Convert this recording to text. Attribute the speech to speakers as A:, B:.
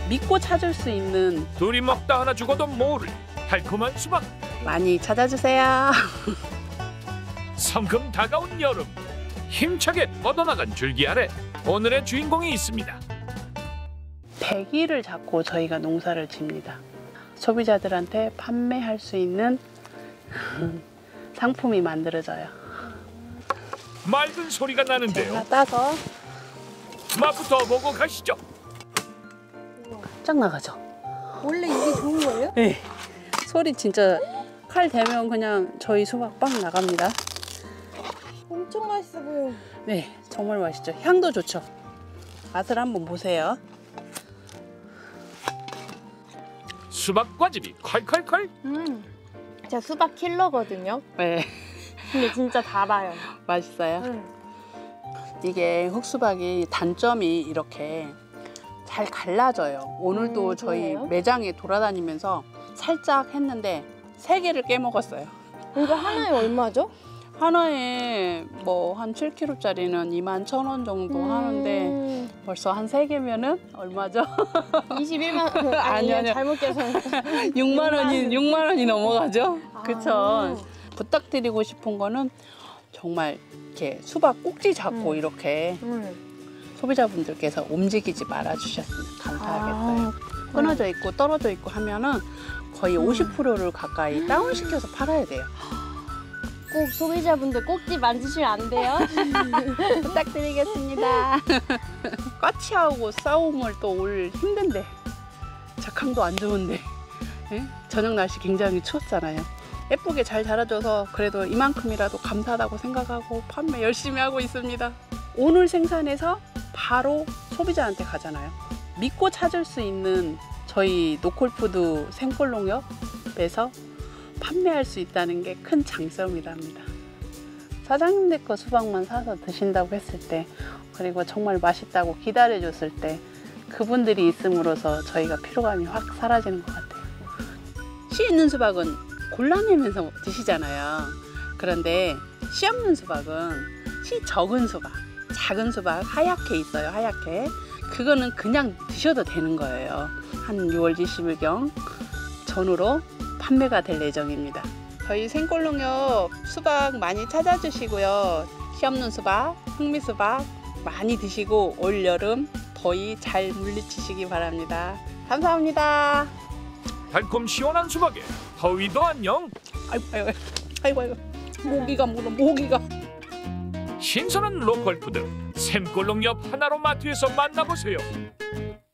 A: 믿고 찾을 수 있는
B: 둘이 먹다 하나 죽어도 모를 달콤한 수박.
A: 많이 찾아주세요.
B: 성큼 다가온 여름. 힘차게 뻗어나간 줄기 아래 오늘의 주인공이 있습니다.
A: 배기를 잡고 저희가 농사를 집니다. 소비자들한테 판매할 수 있는 상품이 만들어져요.
B: 맑은 소리가 나는데요.
A: 제가 따서
B: 맛부터 보고 가시죠.
A: 쫙 나가죠.
C: 원래 이게 좋은 거예요?
A: 네. 소리 진짜 칼 대면 그냥 저희 수박 빵 나갑니다.
C: 엄청 맛있어 보여.
A: 네, 정말 맛있죠. 향도 좋죠. 맛을 한번 보세요.
B: 수박 과즙이 콸콸콸.
C: 제가 수박 킬러거든요.
A: 네,
C: 근데 진짜 달아요.
A: 맛있어요. 이게 흑수박이 단점이 이렇게 잘 갈라져요. 오늘도 저희
C: 그래요?
A: 매장에 돌아다니면서 살짝 했는데 3개를 깨먹었어요.
C: 이거 하나에 얼마죠?
A: 하나에 뭐 한 7kg짜리는 21,000원 정도 하는데 벌써 한 3개면은 얼마죠?
C: 21만 원.
A: 아니요.
C: 잘못 계산했어요.
A: 6만 원이 넘어가죠?
C: 아.
A: 그쵸? 부탁드리고 싶은 거는 정말 이렇게 수박 꼭지 잡고 이렇게 소비자분들께서 움직이지 말아 주셨으면 감사하겠어요. 끊어져 있고 떨어져 있고 하면은 거의 50%를 가까이 다운시켜서 팔아야 돼요.
C: 꼭 소비자분들 꼭지 만지시면 안 돼요?
A: 부탁드리겠습니다. 까치하고 싸움을 또 올 힘든데 작황도 안 좋은데 예? 저녁 날씨 굉장히 추웠잖아요. 예쁘게 잘 자라줘서 그래도 이만큼이라도 감사하다고 생각하고 판매 열심히 하고 있습니다. 오늘 생산해서 바로 소비자한테 가잖아요. 믿고 찾을 수 있는 저희 노콜푸드 생콜농협에서 판매할 수 있다는 게 큰 장점이랍니다. 사장님들 거 수박만 사서 드신다고 했을 때, 그리고 정말 맛있다고 기다려줬을 때 그분들이 있음으로써 저희가 피로감이 확 사라지는 것 같아요. 씨 있는 수박은 골라내면서 드시잖아요. 그런데 씨 없는 수박은 씨 적은 수박, 작은 수박 하얗게 있어요. 하얗게. 그거는 그냥 드셔도 되는 거예요. 한 6월 20일경 전후로 판매가 될 예정입니다. 저희 생콜농협 수박 많이 찾아주시고요. 씨 없는 수박, 흑미수박 많이 드시고 올여름 더위 잘 물리치시기 바랍니다. 감사합니다.
B: 달콤 시원한 수박에 더위도 안녕.
A: 아이고. 모기가 물어, 모기가.
B: 신선한 로컬 푸드 샘골농협 하나로 마트에서 만나보세요.